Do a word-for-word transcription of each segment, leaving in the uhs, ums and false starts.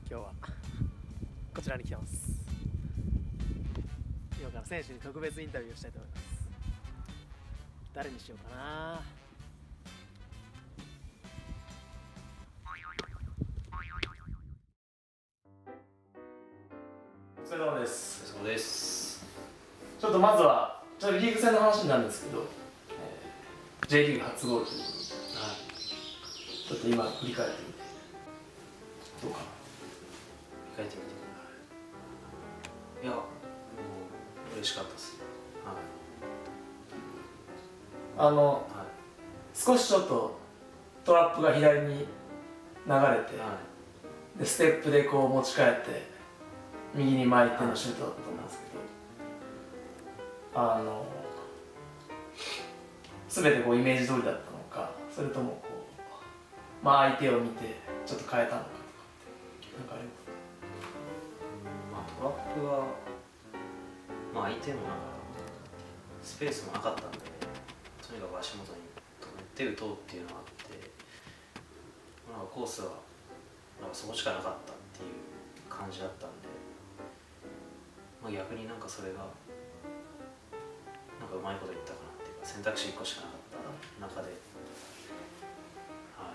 今日はこちらに来てます。今から選手に特別インタビューをしたいと思います。誰にしようかな。お疲れ様です。 そうです。 ちょっとまずはちょっとリーグ戦の話になるんですけど、えー、J リーグ初ゴールということで、はい、ちょっと今振り返ってみてどうかな。 振り返ってみて、いや、もう嬉しかったです。 はい、あの、はい、少しちょっとトラップが左に流れて、はい、でステップでこう持ち帰って右に巻いてのシュートだったと思うんですけど、あの全てこうイメージ通りだったのか、それともこう、まあ、相手を見てちょっと変えたのかとかってなんかありますか？ まあ、トラップは、まあ、相手もなんかスペースもなかったんで、とにかく足元に止めて打とうっていうのがあって、なんかコースはなんかそこしかなかったっていう感じだったんで、まあ、逆になんかそれがなんかうまいこと言ったかなっていうか、選択肢いっこしかなかった中で、はい、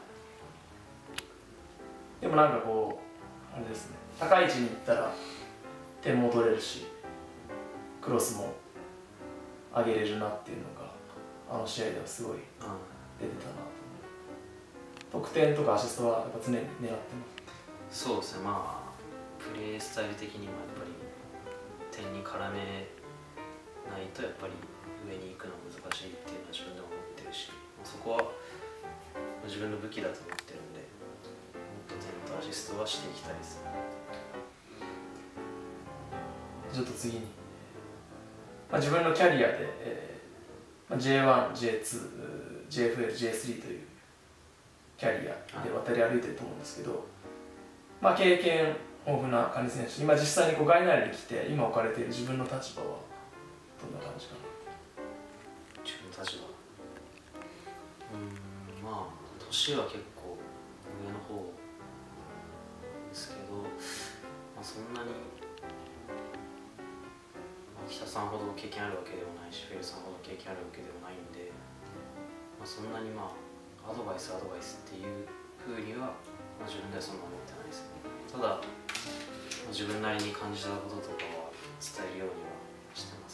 でもなんかこうあれですね、高い位置に行ったら点も取れるしクロスも上げれるなっていうのがあの試合ではすごい出てたなと思う。得点とかアシストはやっぱ常に狙ってます？ そうですね、まあプレースタイル的にもやっぱり点に絡めないとやっぱり上に行くのは難しいっていうのは自分でも思ってるし、そこは自分の武器だと思ってるんで、もっと点とアシストはしていきたいですね。 ちょっと次に、まあ、自分のキャリアで、えーまあ、ジェイワン、ジェイツー、ジェイエフエル、ジェイスリー というキャリアで渡り歩いてると思うんですけど、まあ、経験豊富な蟹選手、今実際にこうガイナーレに来て今置かれている自分の立場はどんな感じかな？ 自分の立場、うーん、まあ年は結構上の方ですけど、まあ、そんなに、まあ、北さんほど経験あるわけでもないし、フェルさんほど経験あるわけでもないんで、まあ、そんなにまあアドバイスアドバイスっていうふうには、まあ、自分ではそんな思ってないですね。ただ、まあ、自分なりに感じたこととかは伝えるようにはしてます。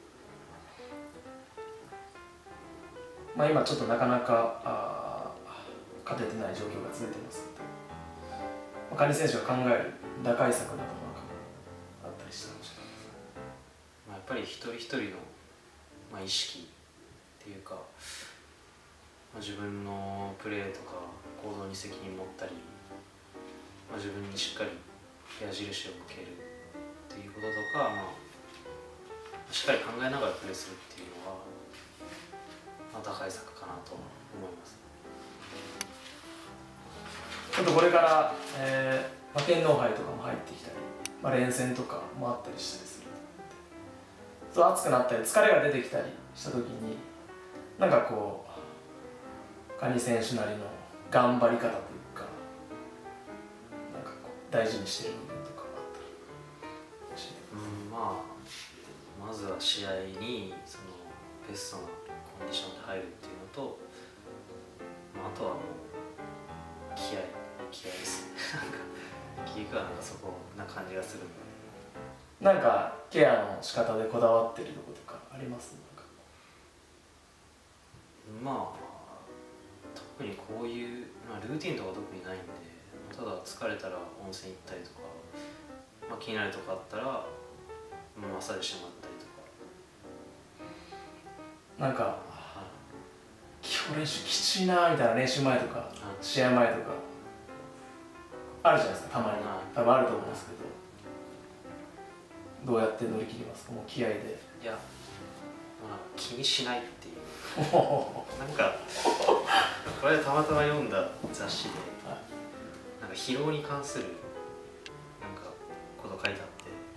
まあ今ちょっとなかなかあ勝ててない状況が続いてますので、まあ、蟹選手が考える打開策などなんかもあったりしたかもしれないですね。 まあ、やっぱり一人一人の、まあ、意識っていうか、まあ、自分のプレーとか行動に責任持ったり、まあ、自分にしっかり矢印を向けるっていうこととか、まあ、しっかり考えながらプレーするっていうのは、まあ、打開策かなと思います。 ちょっとこれから、えーまあ、天皇杯とかも入ってきたり、まあ、連戦とかもあったりしたりすると思って、暑くなったり疲れが出てきたりした時になんかこう蟹選手なりの頑張り方というか、なんかこう大事にしてる部分とかあったら教えてください。 うん、まあまずは試合にそのベストなコンディションで入るっていうのと、まあ、あとはもう気合い気合いですね。なんか結局はなんかそこな感じがするんで。 なんかケアの仕方でこだわってるとことかあります？なんかまあ特にこういう、まあ、ルーティンとか特にないんで、ただ疲れたら温泉行ったりとか、まあ、気になるとかあったら、まあ、マッサージしてもらったりとか。 なんか今日練習きついなみたいな練習前とか試合前とかあるじゃないですか、たまに。多分あると思うんですけど、どうやって乗り切りますか？もう気合で。 いや、まあ、気にしないっていうなんかこれたまたま読んだ雑誌で、はい、なんか疲労に関するなんかこと書いてあって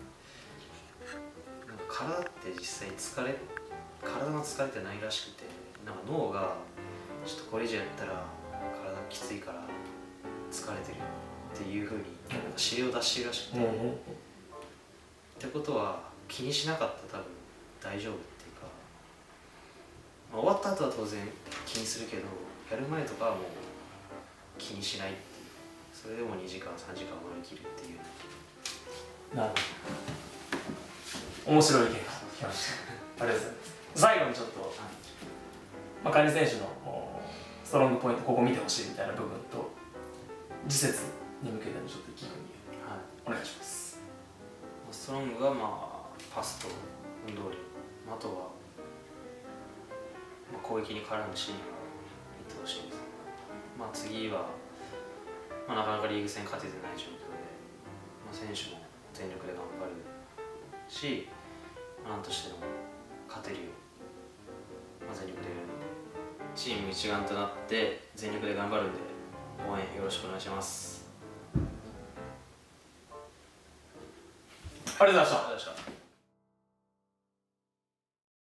、なんか体って実際疲れ体の疲れってないらしくて、なんか脳がちょっとこれ以上やったら体きついから疲れてるっっていうふうになんか指令を出してるらしくて、 うんうんってことは気にしなかったら多分大丈夫っていうか、まあ、終わった後は当然気にするけどやる前とかはもう気にしないっていう、それでもにじかんさんじかん乗り切るっていう。 なるほど、面白い意見が聞きましたありがとうございます。最後にちょっと、まあ、カニ選手のストロングポイント、ここ見てほしいみたいな部分と次節に向けてのちょっと意気込みをお願いします。 ストロングがまあパスと運動量、あとは、まあ、攻撃に絡むシーンを見てほしいです。まあ、次は、まあ、なかなかリーグ戦勝ててない状況で、まあ、選手も全力で頑張るし、まあ、なんとしてでも勝てるよう、まあ、全力でやるので、チーム一丸となって全力で頑張るんで応援よろしくお願いします。 ありがとうございました。 ありがとうございました。